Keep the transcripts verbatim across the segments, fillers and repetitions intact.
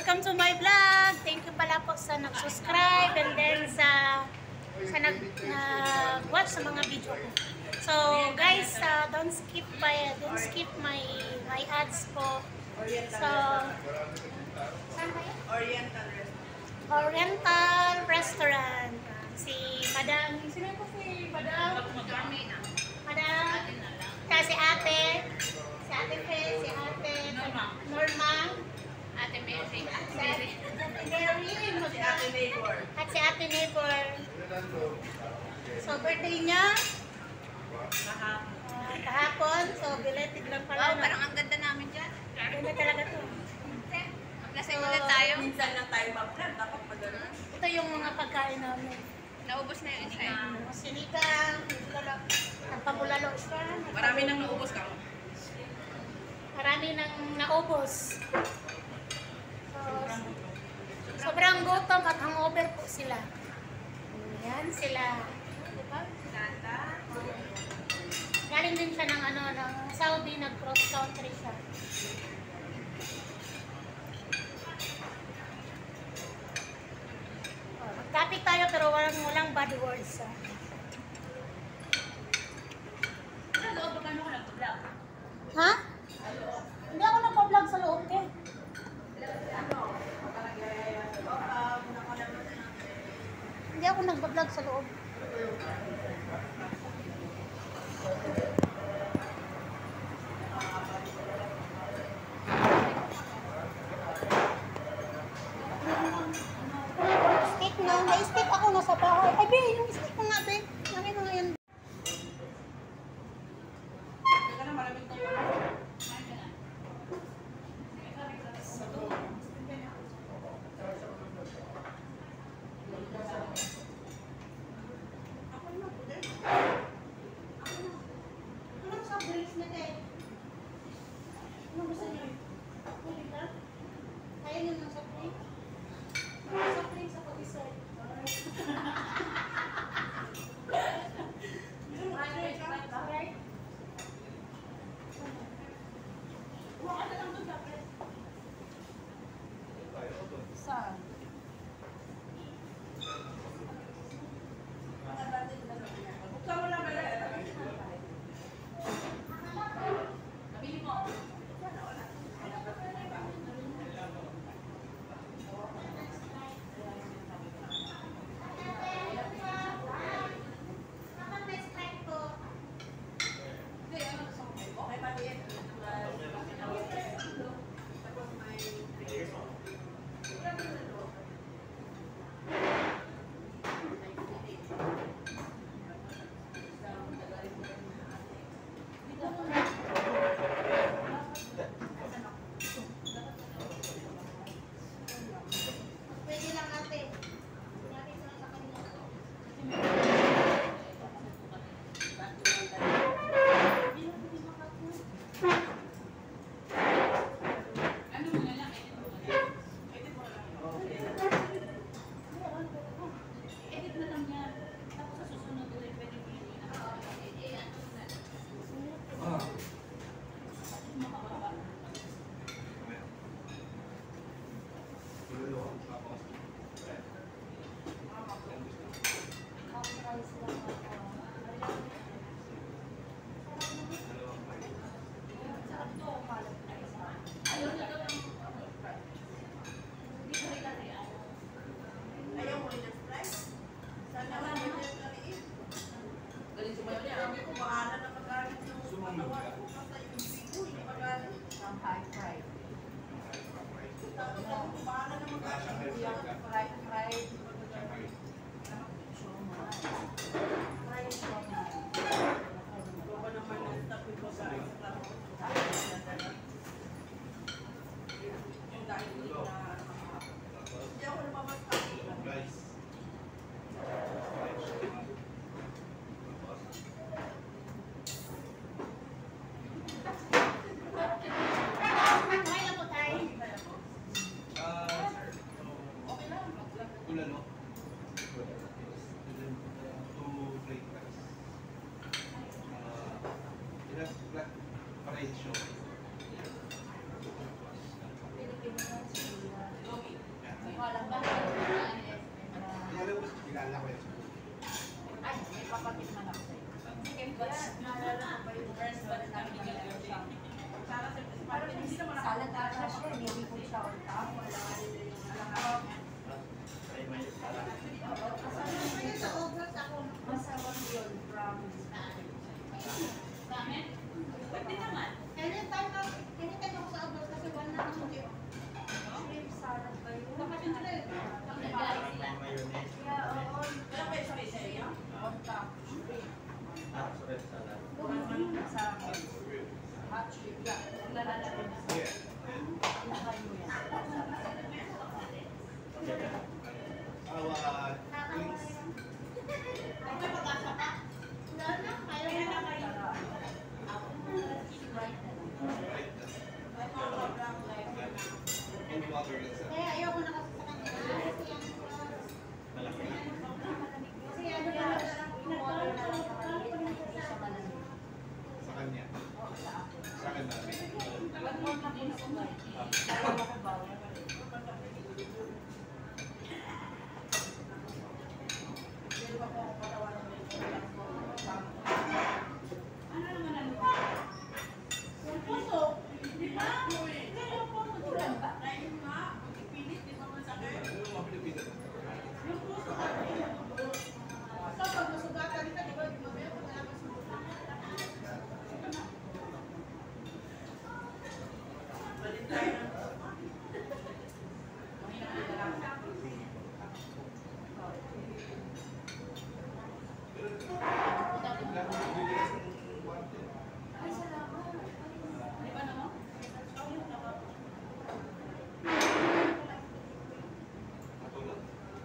welcome to my vlog. Thank you pala po sa nag-subscribe and then sa sa nag-watch uh, sa mga video ko. So guys, uh, don't skip my don't skip my my ads po. So Oriental Oriental Restaurant. Si Madam, sino po si Madam? Madam, kasi ate, si ate Fe, si ate Norma, Ate Mary, Ate Mary, si Ate Neighbor. at si ate Neighbor. So birthday niya uh, kahapon, so belated lang pala. Wow, parang ang ganda namin dyan. Ganda talaga to. Mag-lasing ulit tayo. Minsan lang tayo mag-plan, dapat padala. Ito yung mga pagkain namin. Naubos na yung isa eh. Uh, sinigang, nagpabulalo siya. Marami nang naubos ka. Marami nang naubos. So, sobrang gutom at hangover po sila. Ayan sila. Diba? Ganda. Galing din siya ng ano, ng Saudi, nag-cross country siya. Oh, mag-topic tayo pero walang, walang bad words. Ah. Ano loob ba kano ka nag-vlog? Ha? Hindi ako nagpa-vlog sa loob eh. Hindi ako nagpa-vlog sa loob. Steak na. May steak ako nasa bahay. Ay, be, yung steak ko nga, be. Laki mo ngayon. Ay, may papakit man ako sa'yo. Second batch. Naalala ko ba yung first batch namin na meron siyang parang hindi naman salad ata siya, hindi po siya on top. Wala nga din yung alam. Sa obras ako. Masarap yun from Dami? Pwede naman. Anytime ako, anytime ako sa obras kasi wala na akong tip. shrimp salad ba yun? Dapat yun sila eh. Nag-aaral sila. Yeah, oo. Wala pa yung space sa'yo? On top. Shrimp. Sa hot shrimp. Yeah, ang lalala ko na sa ilahan mo yan. May pag-asa pa. Wala na, kaya mo na kayo. Kaya ayoko na kasi sa kanya. Kasi yan, kasi ano na, nagkaroon na lang Sa kanya. Sa akin namin. Pag mo na po na sumay, dalawa ko bawal. Ano naman ang yung puso. Di ba? Kaya yung puso, tulang ba? Kain nga. Pilit, di ba masakit? Ano mga Pilipinas? Yung puso kasi. So, pag masugatan ka, di ba? Di ba? Meron wala ka sugatan. Balik tayo ng Ay, salamat. Di ba naman? Katulad.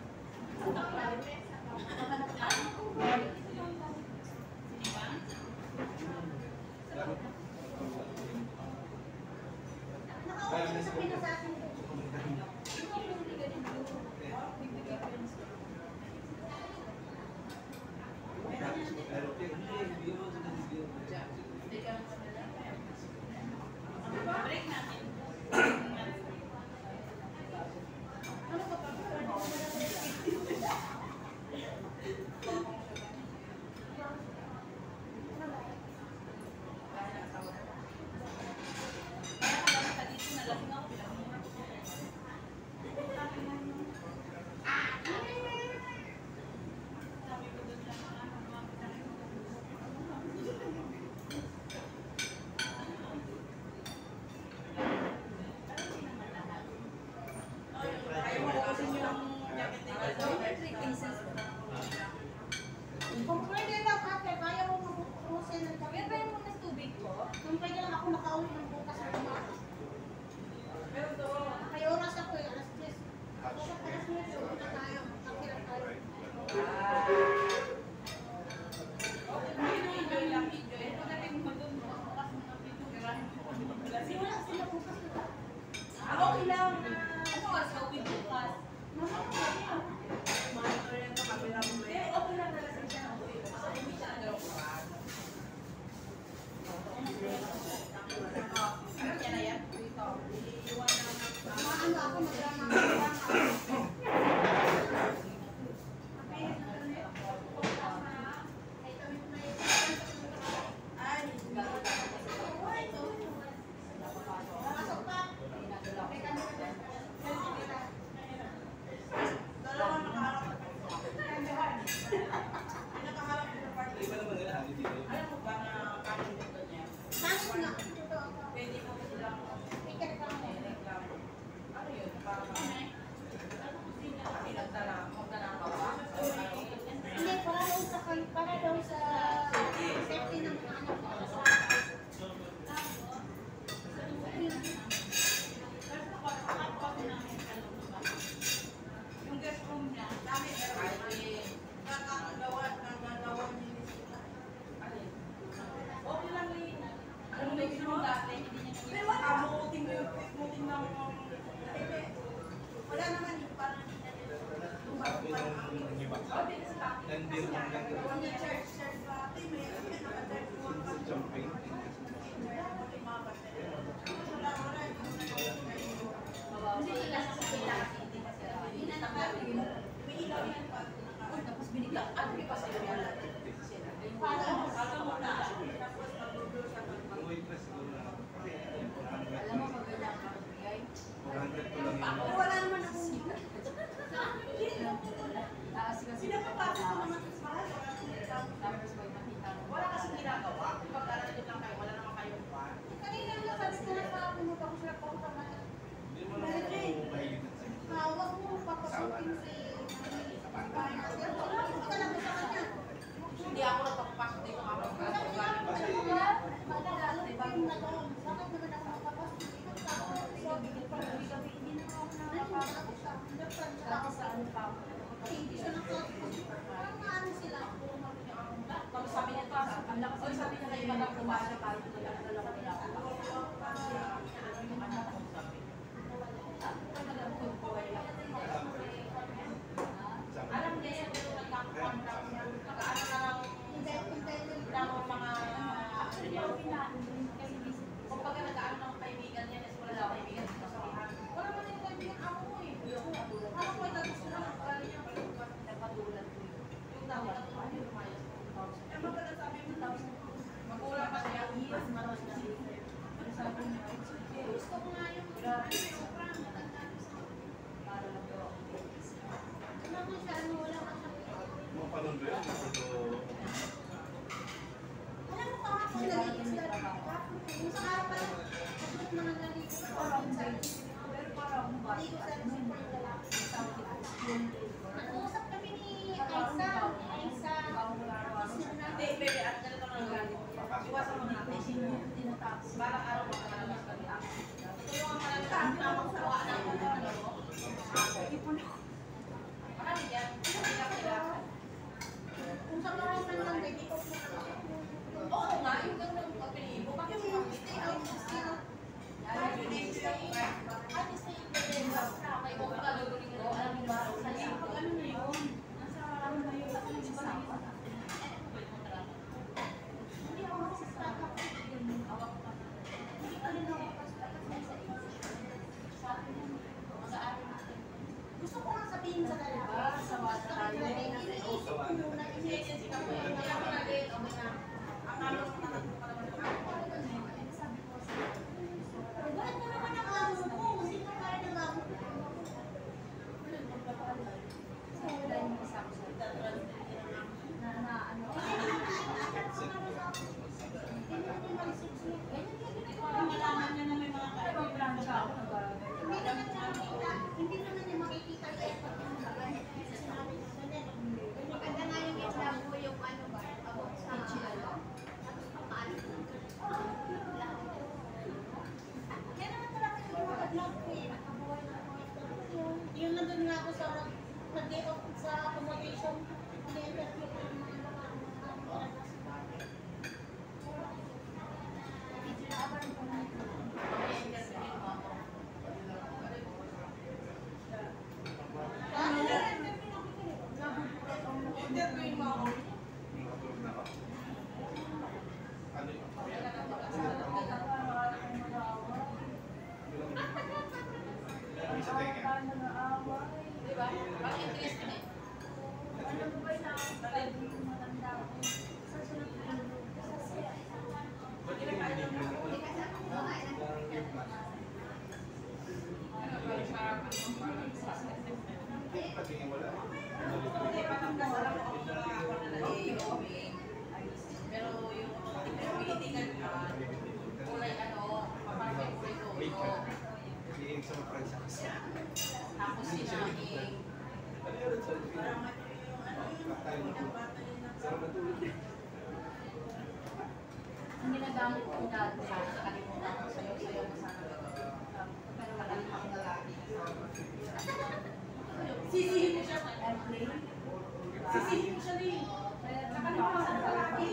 Sinigang? Nakausap sa pinasakin ko. Break natin. Ano ka pa? Kaya dito nalasing ako, pinamura ko. Sabi ko doon sa mga mga Ayaw mo kasi yung jacket ni Gato. Three pieces. Kung pwede lang ate, kaya mo mag-usin ng Meron gabi. ba yung muna tubig ko? Kung pwede lang ako nakauwi ng bukas ng umaga. Pero to, May oras ako eh, alas tres. Bukas alas tres, uwi na tayo. Magkakirap tayo. enjoy lang, enjoy. Pagdating mo doon, bukas mo na pinutirahin mo. Kasi wala sila bukas na. Ako ilang, ano oras ka uwi bukas? monitor yan sa camera mo eh. Okay lang nalasing siya ng uwi. Kasi hindi siya nag-rock. Yan na yan? Dito. Maano ako, madrama ako. Ay, Pasok pa. dalawa nakaharap. May nakaharap sa party. Iba naman nila, hindi dito. Alam mo ba na kanin dito niya? Pasok na. Ito ako. Pwede mo silang Speaker pa ako. reklamo. Ano yun? Para pinagdala, magdala ka ba? Hindi, para daw sa, para daw sa safety ng mga anak ko. Yung guest room niya, Dami pero ay nakakagawa ng nagawa ni Nisita. Alin? okay lang rin. Alam mo, may ginawa dati, hindi niya naging Pero wala mo uting mo yung muting ng eh, wala naman yung parang hindi na nila Sabi nung iba. Nandito lang lang. gawa niya church church party may naka-church mo ang Siyang painting. wala wala Hindi sila sa kapila kasi hindi kasi Dati sa ano pa ako. Hindi siya nakapos. Parang ano sila. Tapos sabi niya, ang lakas ang sabi niya kayo pag kumasa tayo, nagdala ko nila ako. Yung anak ko sabi. Talagang good boy. Alam niya yan, pero nagkakakontak niya. Nag-ano na lang, lang ang mga, kung pagka nag-ano ng kaibigan niya, is wala lang kaibigan sa kasabihan. Wala man yung kaibigan ako mo eh. Ako ko gusto na ng pala niya, nagpatulan ko yun. Yung tawag ko, ano yung lumayas ko? Eh, magkala sabi mo, magulang pa siya, years, maros na. Ano sabi niya? Gusto ko nga yung grabe. Para lang daw ako. Ano mo siya, ano, wala ka sa... Mapanon ba yun? Alam mo kahapon, nalinis na yung sa araw pala, kapag mga nalinis na parang sa Pero parang hindi ko sa rin po yung lalaki. Nag-uusap kami ni Aisa, Aisa, tapos yun na. Hindi, bebe, at ganito na lang. Iwasan mo natin. Sino yung tinatakas? Parang araw mo na lang sa takas. Ito yung mga nagtakas na makukuha na yung ano mo. Ipon ako. Marami yan. Hindi ka kailangan. Kung sa mga man lang, hindi ko po Oo nga, yung gandang pagpilibo. Bakit mo stay out of still. Ay, hindi stay in. At stay in the day. May kung gagawin ko, alam mo ba? Sa pag ano na yun? Nasa ano na yun? Sa nagsasama. Hindi ako magsasaka. Awak pa. Hindi ka rin ako gusto ko nga sabihin sa lalaki. Ah, sawa na tayo. Iniisip ko muna. Iniisip ko muna. Kaya ko naging, okay na. Akala ko na natin pa naman yung ako. Bakit mo naman ang amo mo? Sino kaya ng amo mo? So, wala yung isa ko sa na na ano. Malaman niya na may mga Kaibigan siya ako nag-aaral. Hindi naman niya makikita. Hindi naman niya makikita yung effort ng lalaki. Sinabi ko sa nila. Maganda nga yung example mo yung ano ba? About sa tapos papaano. Kaya naman talaga yung mga vlog ko eh. Nakabuhay na ako. Yung nandun nga ako sa nag-day off sa accommodation. Ni-interview ko yung mga mga mga Interviewin mo ako. Nakatulog na ako. Ano yun? Ilang isa tenga? Diba? Ang interest na eh. Ba't yung binibili ko? Patingin wala. Hindi pa kang alam ko kung ako na nag-i-open. Pero yung pinag-itingan ka, kulay ano, paparapin ko ito. Wait ka. Hindi sa mga franchise. Tapos sinaing. Ano yun? Sa Pilipinas? Kaktayo na po. Sarap na tulog. Ang ginagamit ko dati sa kalimutan ko sayo-sayo ko sana. Pero malalim ako lalaki. Sisihin mo siya. Airplane. Sisihin mo siya rin. Nakalimutan ko lalaki.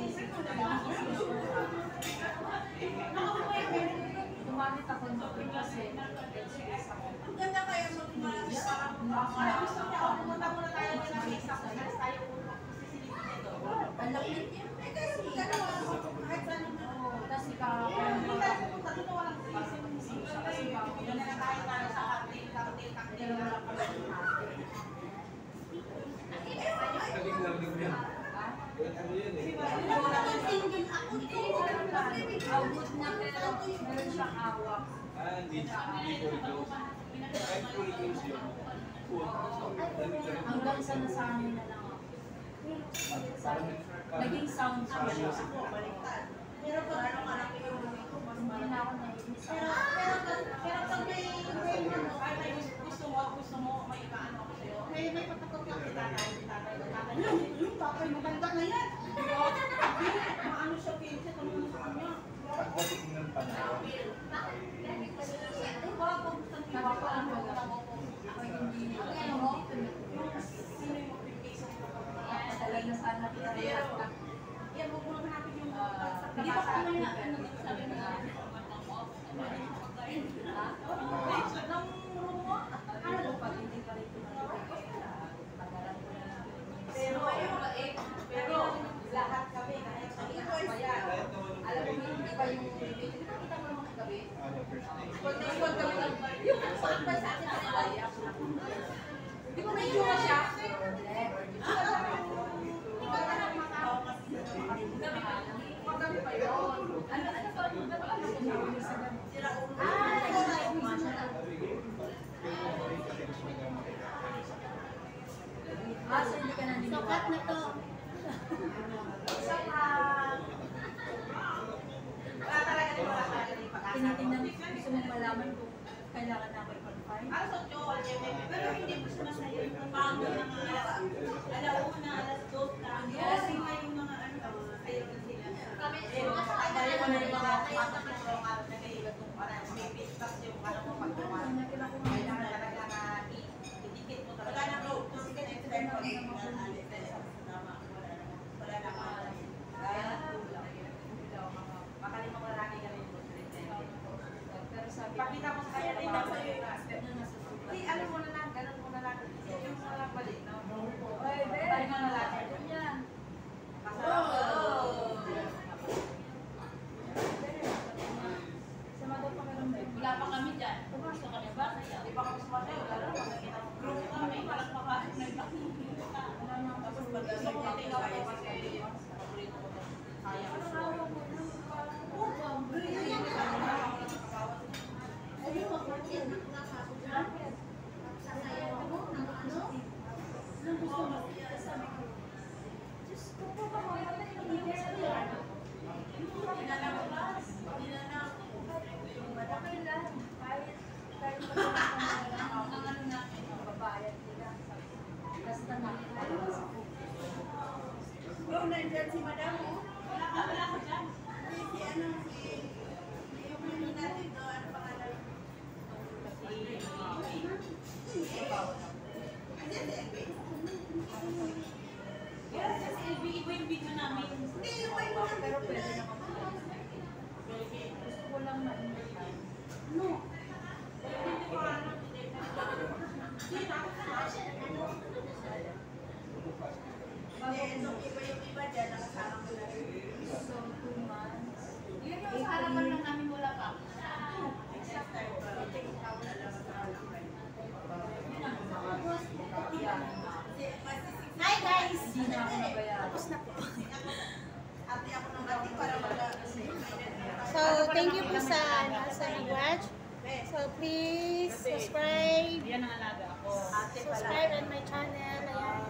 Gumamit ako nito kasi Ang ganda kaya mag-malas parang Ay, gusto niya ako pumunta muna tayo ng isa ko kasi tayo sisilipin dito. ang laki niya. Eh, kasi dalawa. Kahit saan naman. Tapos ikaw, Hindi tayo pumunta dito, walang sisip. kasi ikaw, Yan na lang tayo tayo sa cocktail, cocktail, cocktail. wala pala yung natin. Naging narinig mo yan. Ano yun eh? single ako. Ikaw mo lang Award na pero meron siyang awak. Ah, hindi. Hindi ko close. Kahit fully close yun. Full. Narinig ka rin. Hanggang sa nasanay na lang ako. Sa- Naging sound Parang siya. music. Pero pag ano malaki yung dito, mas Hindi na ako naiinis. Pero, pero, pero pag may, may, ano, Ay, may gusto mo, gusto mo, may ipaano ako sa'yo. may, may patakot ka kita. Tatay, tatay, tatay. Yung, yung tatay maganda na yan. Maano siya, pinsit, ano mo sa kanya. Pagdating ng panahon. Nakapaan ko lang. Ako hindi. Ano mo? video na siya. Magabi pa yun. Ano, ano ba? Ano ba? Ah, so hindi ka naniniwala. Sokat na to. Tinitingnan, gusto mong malaman kung kailangan na ako ipag-fine. Pero hindi mo siya masaya yung pangmo ng mga alauna, alas dos na. Kasi nga yung mga ano, ayaw na sila. Kami, Eh, ayaw ko na yung mga pasok ng mga araw na kaiba kung parang may feedback yung ano mo paggawa. Kailangan talaga na i-dikit mo talaga. Wala na bro. Kasi next time pag wala na mga kaya makalimang marami ka rin. pero sabi Pakita mo sa kanya rin lang sa'yo yung aspect. na nasa tuba. Hindi, ano mo na lang, ganun mo na lang. Yung mo na lang balik, no? Oy, be! Tayo mo na lang. Ganyan. Masarap. Sama daw pakiramdam. Wala pa kami dyan. Gusto ka na ba? Hindi pa kami sumatay. Wala lang. Makikita mo. Group kami. Walang makasok na iba. Tapos pag-asok ko, tingnan ko kasi paborito ko. Sayang. Ay, wag mo yan. Nakakasuhan. Sasayaw ako ng ano? Anong gusto mo? Sabi ko, Diyos ko po ba mo? Hindi ko sabihan. Dinanap. Dinanap. Okay lang. Kahit kahit ang ano natin, babayad nila. Basta na. Bro, nandyan si madam. Wala ka, wala ka dyan. Si ano, si... Yung ano natin to, ano pangalan? Yes, si L B, iba yung video namin. Hindi, yung may mga Pero pwede naman. Gusto ko lang ma-invite. No. hindi ko ano. Hindi, ito, iba yung iba dyan, nakasama ko na rin. So, two months. Yun yung sa harapan lang namin wala pa. Next time pa. Alam mo sa Hi guys! Hindi na ako nabayaran. Tapos na po. Ate ako ng ate para wala. So, thank you po sa, ano, sa nag-watch. So, please subscribe. Yan ang alaga ako. Subscribe on my channel. Ayan.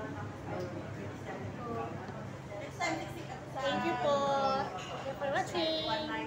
Next time, next week ako sa... Thank you po. Thank you for watching.